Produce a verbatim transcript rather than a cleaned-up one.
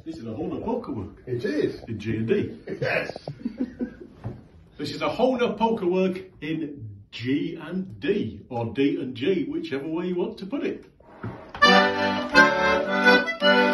This is a Hohner Pokerwork. It is. In G and D. Yes. This is a Hohner Pokerwork in G and D, or D and G, whichever way you want to put it.